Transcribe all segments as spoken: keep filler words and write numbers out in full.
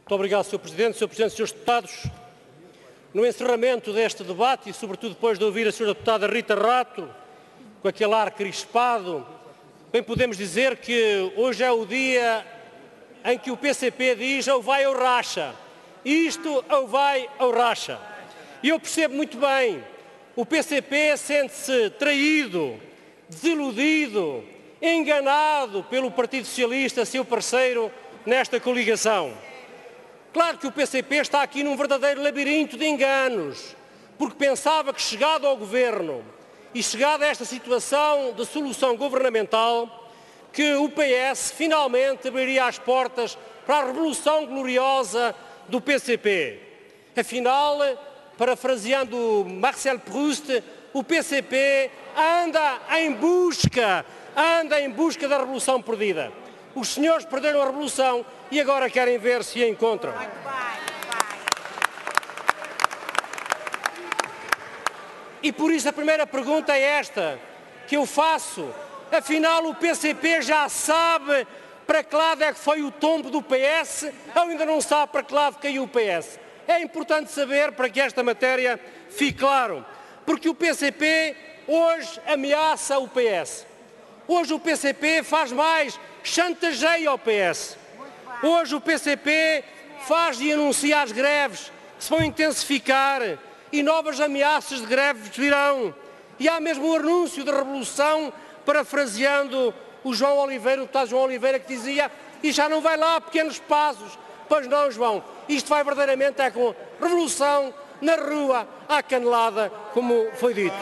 Muito obrigado, senhor Presidente. senhor Presidente, senhores Deputados, no encerramento deste debate e, sobretudo, depois de ouvir a senhora Deputada Rita Rato, com aquele ar crispado, bem podemos dizer que hoje é o dia em que o P C P diz ou vai ou racha. Isto ou vai ou racha. E eu percebo muito bem, o P C P sente-se traído, desiludido, enganado pelo Partido Socialista, seu parceiro, nesta coligação. Claro que o P C P está aqui num verdadeiro labirinto de enganos, porque pensava que, chegado ao governo e chegado a esta situação de solução governamental, que o P S finalmente abriria as portas para a revolução gloriosa do P C P. Afinal, parafraseando Marcel Proust, o P C P anda em busca, anda em busca da revolução perdida. Os senhores perderam a revolução e agora querem ver se a encontram. E por isso a primeira pergunta é esta, que eu faço. Afinal, o P C P já sabe para que lado é que foi o tombo do P S ou ainda não sabe para que lado caiu o P S? É importante saber para que esta matéria fique claro, porque o P C P hoje ameaça o P S. Hoje o P C P faz mais, chantageia ao P S. Hoje o P C P faz e anuncia as greves que se vão intensificar e novas ameaças de greves virão. E há mesmo o anúncio de revolução, parafraseando o João Oliveira, o deputado João Oliveira, que dizia: e já não vai lá pequenos passos. Pois não, João, isto vai verdadeiramente é com revolução na rua, à canelada, como foi dito.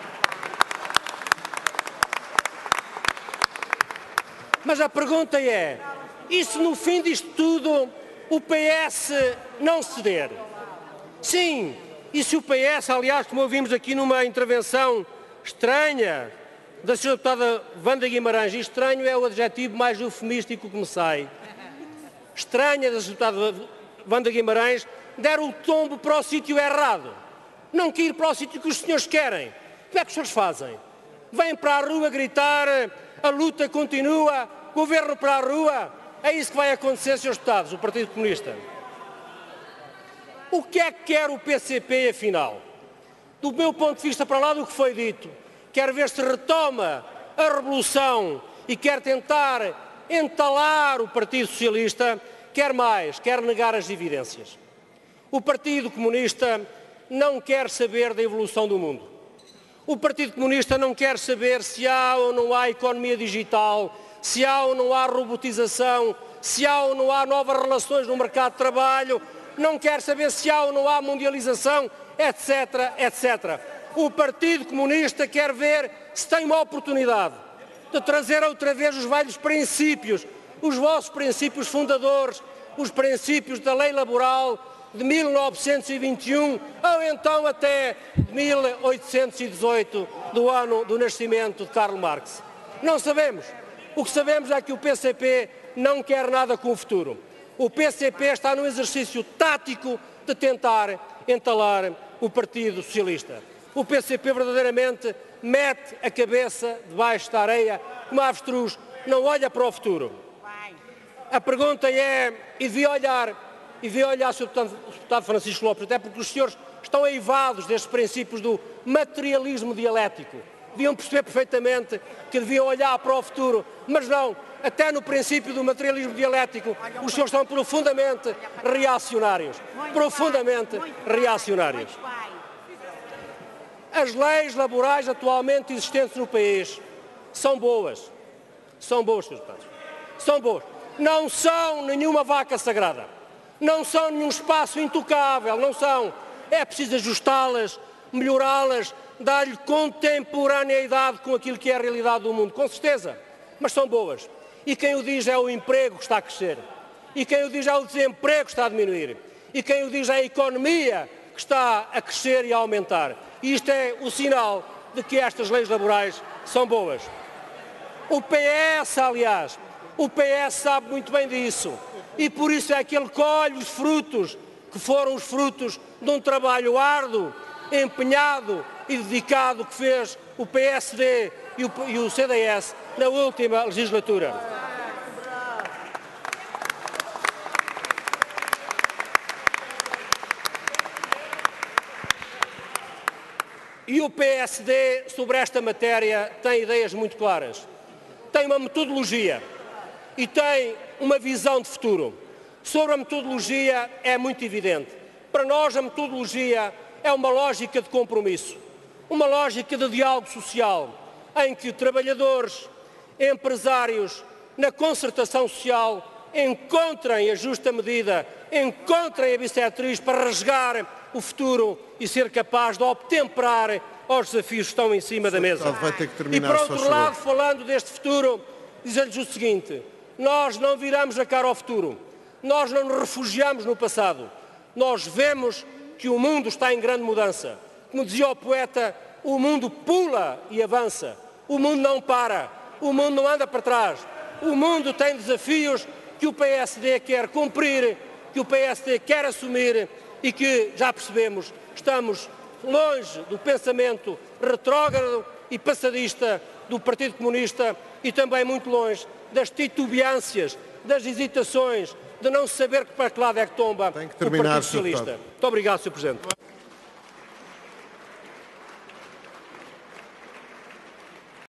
Mas a pergunta é, e se no fim disto tudo o P S não ceder? Sim, e se o P S, aliás, como ouvimos aqui numa intervenção estranha da senhora deputada Wanda Guimarães, e estranho é o adjetivo mais eufemístico que me sai, estranha da senhora deputada Wanda Guimarães, der o tombo para o sítio errado, não quer ir para o sítio que os senhores querem. O que é que os senhores fazem? Vêm para a rua gritar, a luta continua, governo para a rua? É isso que vai acontecer, senhores deputados, o Partido Comunista. O que é que quer o P C P, afinal? Do meu ponto de vista, para lá do que foi dito, quer ver se retoma a revolução e quer tentar entalar o Partido Socialista, quer mais, quer negar as evidências. O Partido Comunista não quer saber da evolução do mundo. O Partido Comunista não quer saber se há ou não há economia digital, se há ou não há robotização, se há ou não há novas relações no mercado de trabalho, não quer saber se há ou não há mundialização, etc, etcétera. O Partido Comunista quer ver se tem uma oportunidade de trazer outra vez os velhos princípios, os vossos princípios fundadores, os princípios da lei laboral de mil novecentos e vinte e um ou então até de mil oitocentos e dezoito, do ano do nascimento de Karl Marx. Não sabemos. O que sabemos é que o P C P não quer nada com o futuro. O P C P está num exercício tático de tentar entalar o Partido Socialista. O P C P verdadeiramente mete a cabeça debaixo da areia como a avestruz, não olha para o futuro. A pergunta é, e devia olhar, e devia olhar, senhor deputado Francisco Lopes, até porque os senhores estão eivados destes princípios do materialismo dialético. Deviam perceber perfeitamente que deviam olhar para o futuro, mas não, até no princípio do materialismo dialético, os senhores são profundamente reacionários. Profundamente reacionários. As leis laborais atualmente existentes no país são boas. São boas, senhores deputados. São boas. Não são nenhuma vaca sagrada. Não são nenhum espaço intocável. Não são. É preciso ajustá-las, melhorá-las, dar-lhe contemporaneidade com aquilo que é a realidade do mundo. Com certeza. Mas são boas. E quem o diz é o emprego que está a crescer. E quem o diz é o desemprego que está a diminuir. E quem o diz é a economia que está a crescer e a aumentar. E isto é o sinal de que estas leis laborais são boas. O P S, aliás, o P S sabe muito bem disso. E por isso é que ele colhe os frutos, que foram os frutos de um trabalho árduo, empenhado e dedicado que fez o P S D e o, e o C D S na última legislatura. E o P S D, sobre esta matéria, tem ideias muito claras. Tem uma metodologia e tem uma visão de futuro. Sobre a metodologia é muito evidente. Para nós a metodologia é uma lógica de compromisso, uma lógica de diálogo social, em que trabalhadores, empresários, na concertação social, encontrem a justa medida, encontrem a bissetriz para rasgar o futuro e ser capaz de obtemperar aos desafios que estão em cima da mesa. Vai ter que terminar, E por outro lado, falando deste futuro, dizer-lhes o seguinte: nós não viramos a cara ao futuro, nós não nos refugiamos no passado, nós vemos que o mundo está em grande mudança. Como dizia o poeta, o mundo pula e avança, o mundo não para, o mundo não anda para trás, o mundo tem desafios que o P S D quer cumprir, que o P S D quer assumir e que, já percebemos, estamos longe do pensamento retrógrado e passadista do Partido Comunista e também muito longe das titubeâncias, das hesitações, de não saber para que lado é que tomba Tem que o terminar, Partido Socialista. Muito obrigado, senhor Presidente.